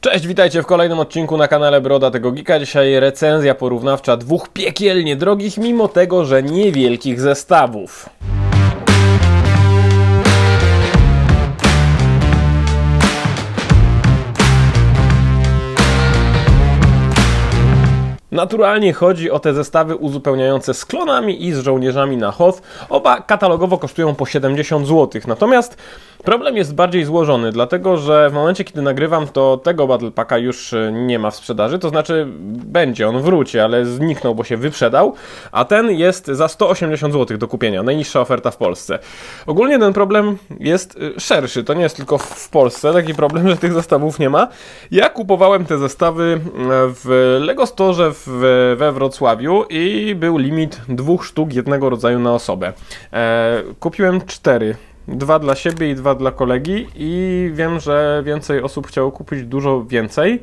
Cześć, witajcie w kolejnym odcinku na kanale Brodatego Geeka. Dzisiaj recenzja porównawcza dwóch piekielnie drogich, mimo tego, że niewielkich zestawów. Naturalnie chodzi o te zestawy uzupełniające z klonami i z żołnierzami na Hoth. Oba katalogowo kosztują po 70 zł. Natomiast problem jest bardziej złożony, dlatego że w momencie, kiedy nagrywam, to tego Battle Packa już nie ma w sprzedaży. To znaczy będzie, on wróci, ale zniknął, bo się wyprzedał. A ten jest za 180 zł do kupienia. Najniższa oferta w Polsce. Ogólnie ten problem jest szerszy. To nie jest tylko w Polsce taki problem, że tych zestawów nie ma. Ja kupowałem te zestawy w Lego Store we Wrocławiu i był limit 2 sztuk jednego rodzaju na osobę. Kupiłem 4. 2 dla siebie i 2 dla kolegi i wiem, że więcej osób chciało kupić dużo więcej.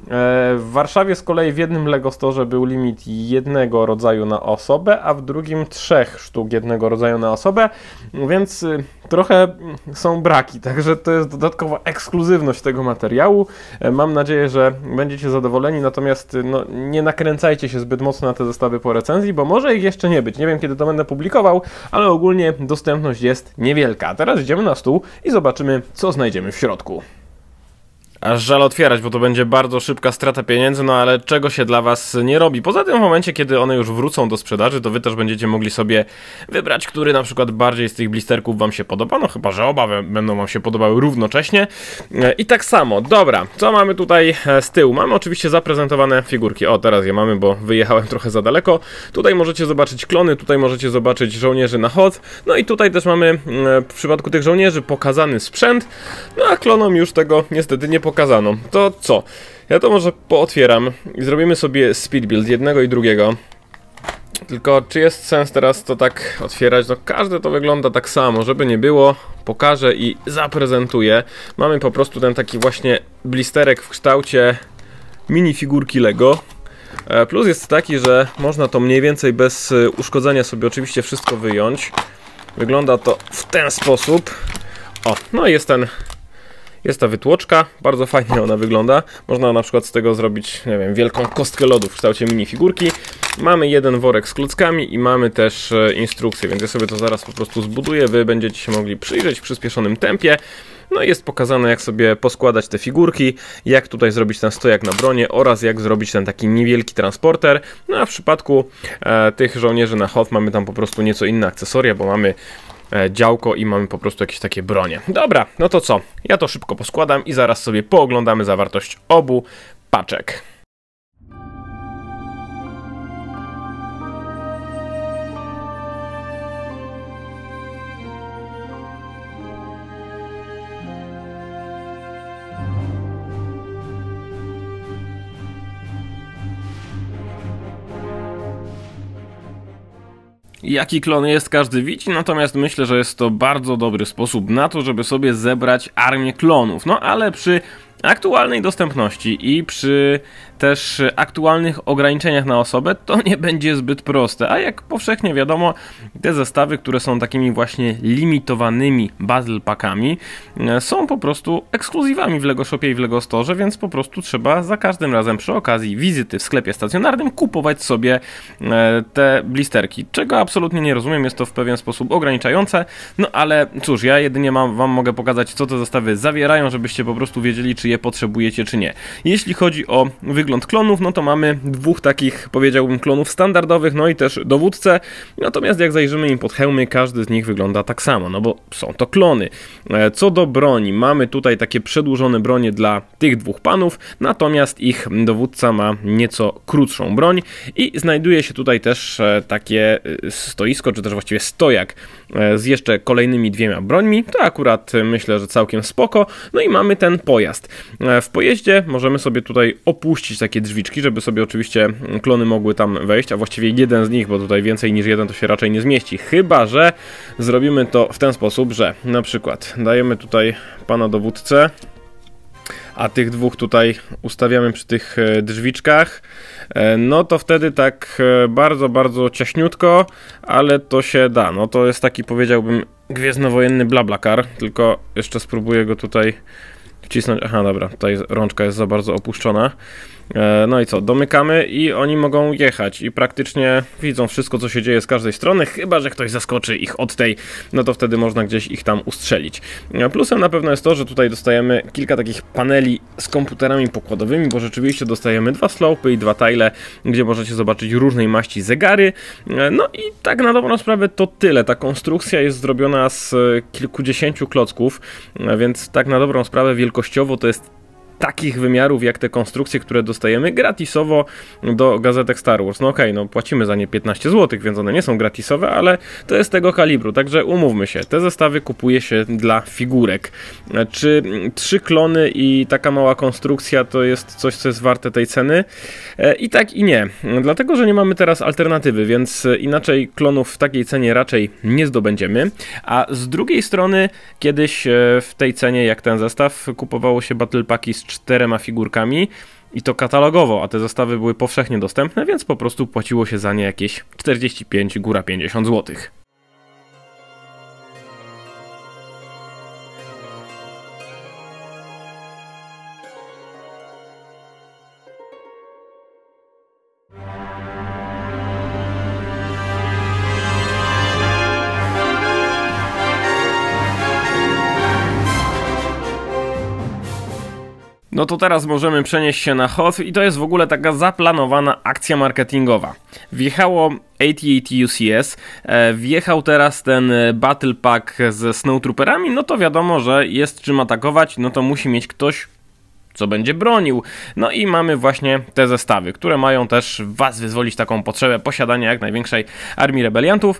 W Warszawie z kolei w jednym Lego Store był limit jednego rodzaju na osobę, a w drugim 3 sztuk jednego rodzaju na osobę, więc trochę są braki, także to jest dodatkowa ekskluzywność tego materiału. Mam nadzieję, że będziecie zadowoleni, natomiast no, nie nakręcajcie się zbyt mocno na te zestawy po recenzji, bo może ich jeszcze nie być. Nie wiem, kiedy to będę publikował, ale ogólnie dostępność jest niewielka. Teraz idziemy na stół i zobaczymy, co znajdziemy w środku. Aż żal otwierać, bo to będzie bardzo szybka strata pieniędzy, no ale czego się dla Was nie robi. Poza tym w momencie, kiedy one już wrócą do sprzedaży, to Wy też będziecie mogli sobie wybrać, który na przykład bardziej z tych blisterków Wam się podoba, no chyba, że oba będą Wam się podobały równocześnie. I tak samo, dobra, co mamy tutaj z tyłu? Mamy oczywiście zaprezentowane figurki. O, teraz je mamy, bo wyjechałem trochę za daleko. Tutaj możecie zobaczyć klony, tutaj możecie zobaczyć żołnierzy na Hoth. No i tutaj też mamy w przypadku tych żołnierzy pokazany sprzęt, no a klonom już tego niestety nie pokazano. To co? Ja to może pootwieram i zrobimy sobie speed build jednego i drugiego. Tylko czy jest sens teraz to tak otwierać? No każde to wygląda tak samo, żeby nie było, pokażę i zaprezentuję. Mamy po prostu ten taki właśnie blisterek w kształcie minifigurki Lego. Plus jest taki, że można to mniej więcej bez uszkodzenia sobie oczywiście wszystko wyjąć. Wygląda to w ten sposób. O, no i jest ta wytłoczka, bardzo fajnie ona wygląda. Można na przykład z tego zrobić, nie wiem, wielką kostkę lodu w kształcie minifigurki. Mamy jeden worek z klockami i mamy też instrukcję, więc ja sobie to zaraz po prostu zbuduję. Wy będziecie się mogli przyjrzeć w przyspieszonym tempie. No i jest pokazane, jak sobie poskładać te figurki, jak tutaj zrobić ten stojak na bronie oraz jak zrobić ten taki niewielki transporter. No a w przypadku tych żołnierzy na Hoth mamy tam po prostu nieco inne akcesoria, bo mamy działko i mamy po prostu jakieś takie bronie. Dobra, no to co? Ja to szybko poskładam i zaraz sobie pooglądamy zawartość obu paczek. Jaki klon jest, każdy widzi, natomiast myślę, że jest to bardzo dobry sposób na to, żeby sobie zebrać armię klonów. No ale przy aktualnej dostępności i przy też aktualnych ograniczeniach na osobę to nie będzie zbyt proste, a jak powszechnie wiadomo, te zestawy, które są takimi właśnie limitowanymi Battle Packami, są po prostu ekskluzywami w Lego Shopie i w Lego Store, więc po prostu trzeba za każdym razem przy okazji wizyty w sklepie stacjonarnym kupować sobie te blisterki, czego absolutnie nie rozumiem, jest to w pewien sposób ograniczające, no ale cóż, ja jedynie Wam mogę pokazać, co te zestawy zawierają, żebyście po prostu wiedzieli, czy je potrzebujecie, czy nie. Jeśli chodzi o wygląd klonów, no to mamy dwóch takich, powiedziałbym, klonów standardowych, no i też dowódcę, natomiast jak zajrzymy im pod hełmy, każdy z nich wygląda tak samo, no bo są to klony. Co do broni, mamy tutaj takie przedłużone bronie dla tych dwóch panów, natomiast ich dowódca ma nieco krótszą broń i znajduje się tutaj też takie stoisko, czy też właściwie stojak z jeszcze kolejnymi 2 brońmi, to akurat myślę, że całkiem spoko, no i mamy ten pojazd. W pojeździe możemy sobie tutaj opuścić takie drzwiczki, żeby sobie oczywiście klony mogły tam wejść, a właściwie jeden z nich, bo tutaj więcej niż jeden to się raczej nie zmieści, chyba że zrobimy to w ten sposób, że na przykład dajemy tutaj pana dowódcę, a tych dwóch tutaj ustawiamy przy tych drzwiczkach, no to wtedy tak bardzo, bardzo ciaśniutko, ale to się da. No to jest taki, powiedziałbym, gwiezdnowojenny BlaBlaCar, tylko jeszcze spróbuję go tutaj wcisnąć. Aha, dobra, tutaj rączka jest za bardzo opuszczona. No i co, domykamy i oni mogą jechać i praktycznie widzą wszystko, co się dzieje z każdej strony, chyba że ktoś zaskoczy ich od tej, no to wtedy można gdzieś ich tam ustrzelić. Plusem na pewno jest to, że tutaj dostajemy kilka takich paneli z komputerami pokładowymi, bo rzeczywiście dostajemy 2 slopy i 2 tile, gdzie możecie zobaczyć różnej maści zegary. No i tak na dobrą sprawę to tyle. Ta konstrukcja jest zrobiona z kilkudziesięciu klocków, więc tak na dobrą sprawę wielkościowo to jest takich wymiarów jak te konstrukcje, które dostajemy gratisowo do gazetek Star Wars. No okej, no płacimy za nie 15 zł, więc one nie są gratisowe, ale to jest tego kalibru, także umówmy się, te zestawy kupuje się dla figurek. Czy 3 klony i taka mała konstrukcja to jest coś, co jest warte tej ceny? I tak i nie, dlatego, że nie mamy teraz alternatywy, więc inaczej klonów w takiej cenie raczej nie zdobędziemy, a z drugiej strony kiedyś w tej cenie jak ten zestaw kupowało się Battle Packi z 4 figurkami i to katalogowo, a te zestawy były powszechnie dostępne, więc po prostu płaciło się za nie jakieś 45, góra 50 zł. No to teraz możemy przenieść się na Hoth i to jest w ogóle taka zaplanowana akcja marketingowa. Wjechało AT-AT UCS, wjechał teraz ten Battle Pack ze Snowtrooperami, no to wiadomo, że jest czym atakować, no to musi mieć ktoś, co będzie bronił. No i mamy właśnie te zestawy, które mają też was wyzwolić taką potrzebę posiadania jak największej armii rebeliantów.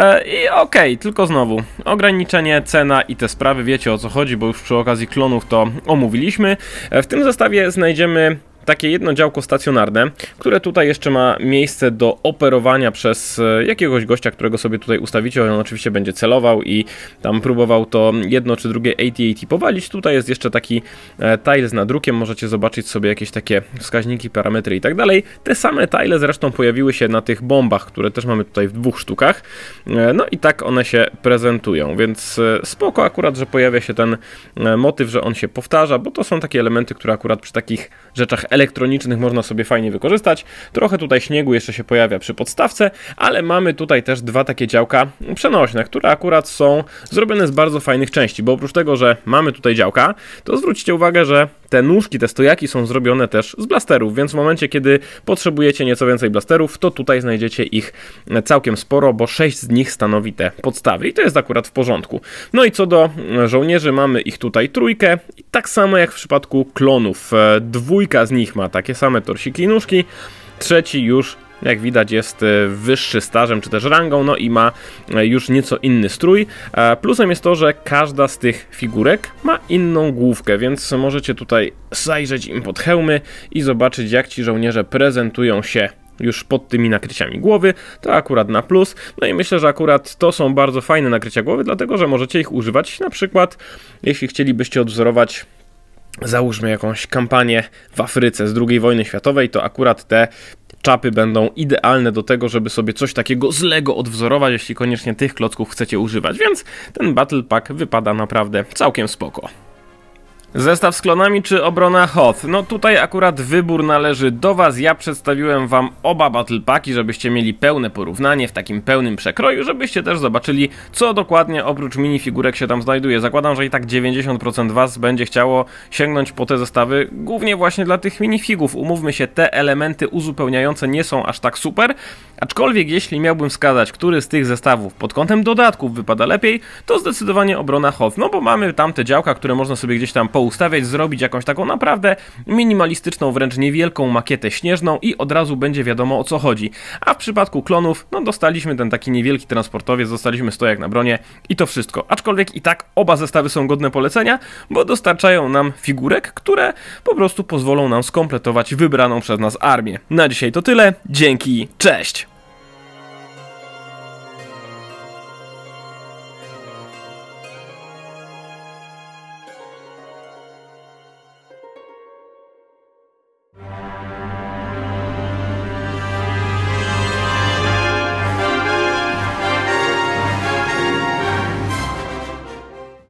I okej, tylko znowu ograniczenie, cena i te sprawy, wiecie o co chodzi, bo już przy okazji klonów to omówiliśmy. W tym zestawie znajdziemy takie jedno działko stacjonarne, które tutaj jeszcze ma miejsce do operowania przez jakiegoś gościa, którego sobie tutaj ustawicie. On oczywiście będzie celował i tam próbował to jedno czy drugie AT-AT powalić. Tutaj jest jeszcze taki tile z nadrukiem, możecie zobaczyć sobie jakieś takie wskaźniki, parametry i tak dalej. Te same tile zresztą pojawiły się na tych bombach, które też mamy tutaj w 2 sztukach. No i tak one się prezentują, więc spoko akurat, że pojawia się ten motyw, że on się powtarza, bo to są takie elementy, które akurat przy takich rzeczach elektronicznych można sobie fajnie wykorzystać. Trochę tutaj śniegu jeszcze się pojawia przy podstawce, ale mamy tutaj też 2 takie działka przenośne, które akurat są zrobione z bardzo fajnych części, bo oprócz tego, że mamy tutaj działka, to zwróćcie uwagę, że te nóżki, te stojaki są zrobione też z blasterów, więc w momencie, kiedy potrzebujecie nieco więcej blasterów, to tutaj znajdziecie ich całkiem sporo, bo 6 z nich stanowi te podstawy i to jest akurat w porządku. No i co do żołnierzy, mamy ich tutaj 3 i tak samo jak w przypadku klonów. 2 z nich ma takie same torsiki i nóżki, 3 już jak widać jest wyższy stażem czy też rangą, no i ma już nieco inny strój. Plusem jest to, że każda z tych figurek ma inną główkę, więc możecie tutaj zajrzeć im pod hełmy i zobaczyć, jak ci żołnierze prezentują się już pod tymi nakryciami głowy. To akurat na plus. No i myślę, że akurat to są bardzo fajne nakrycia głowy, dlatego że możecie ich używać na przykład, jeśli chcielibyście odwzorować, załóżmy jakąś kampanię w Afryce z II wojny światowej, to akurat te czapy będą idealne do tego, żeby sobie coś takiego z Lego odwzorować, jeśli koniecznie tych klocków chcecie używać, więc ten Battle Pack wypada naprawdę całkiem spoko. Zestaw z klonami czy obrona Hoth? No tutaj akurat wybór należy do was. Ja przedstawiłem wam oba Battle Packi, żebyście mieli pełne porównanie w takim pełnym przekroju, żebyście też zobaczyli, co dokładnie oprócz minifigurek się tam znajduje. Zakładam, że i tak 90% was będzie chciało sięgnąć po te zestawy, głównie właśnie dla tych minifigów. Umówmy się, te elementy uzupełniające nie są aż tak super, aczkolwiek jeśli miałbym wskazać, który z tych zestawów pod kątem dodatków wypada lepiej, to zdecydowanie obrona Hoth, no bo mamy tam te działka, które można sobie gdzieś tam poustawiać, zrobić jakąś taką naprawdę minimalistyczną, wręcz niewielką makietę śnieżną i od razu będzie wiadomo, o co chodzi. A w przypadku klonów, no dostaliśmy ten taki niewielki transportowiec, dostaliśmy stojak na bronię i to wszystko. Aczkolwiek i tak oba zestawy są godne polecenia, bo dostarczają nam figurek, które po prostu pozwolą nam skompletować wybraną przez nas armię. Na dzisiaj to tyle, dzięki, cześć!